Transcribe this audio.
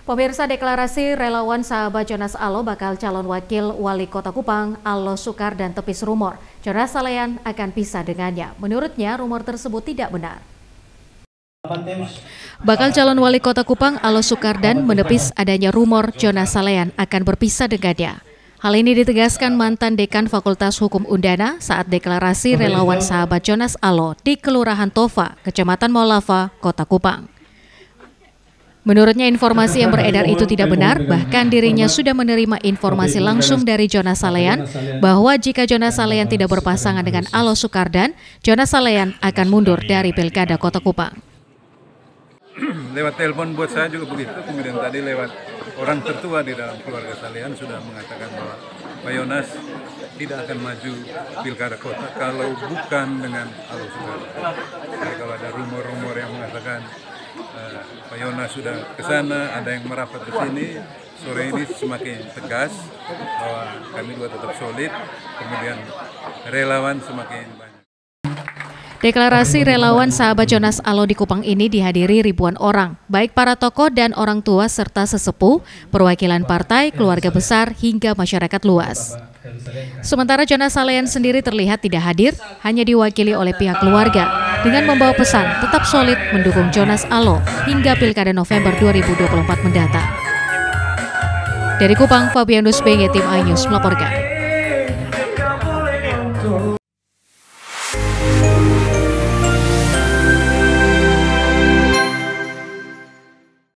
Pemirsa, deklarasi relawan sahabat Jonas Alo bakal calon wakil wali kota Kupang, Alo Sukar dan tepis rumor Jonas Saleyan akan pisah dengannya. Menurutnya, rumor tersebut tidak benar. Bakal calon wali kota Kupang, Alo Sukardan, menepis adanya rumor Jonas Saleyan akan berpisah dengannya. Hal ini ditegaskan mantan dekan Fakultas Hukum Undana saat deklarasi relawan sahabat Jonas Alo di Kelurahan Tova, Kecamatan Maulava, Kota Kupang. Menurutnya, informasi yang beredar itu tidak benar, bahkan dirinya sudah menerima informasi langsung dari Jonas Saleyan bahwa jika Jonas Saleyan tidak berpasangan dengan Alo Sukardan, Jonas Saleyan akan mundur dari Pilkada Kota Kupang. Lewat telepon buat saya juga begitu, kemudian tadi lewat orang tertua di dalam keluarga Saleyan sudah mengatakan bahwa Pak Jonas tidak akan maju Pilkada Kota kalau bukan dengan Alo Sukardan. Jadi kalau ada rumor-rumor yang mengatakan Pak Jonas sudah ke sana, ada yang merapat ke sini, sore ini semakin tegas bahwa kami juga tetap solid, kemudian relawan semakin banyak. Deklarasi relawan sahabat Jonas Alo di Kupang ini dihadiri ribuan orang, baik para tokoh dan orang tua serta sesepuh, perwakilan partai, keluarga besar, hingga masyarakat luas. Sementara Jonas Saleyan sendiri terlihat tidak hadir, hanya diwakili oleh pihak keluarga, dengan membawa pesan tetap solid mendukung Jonas Alo hingga Pilkada November 2024 mendatang. Dari Kupang, Fabianus BG Tim iNews melaporkan.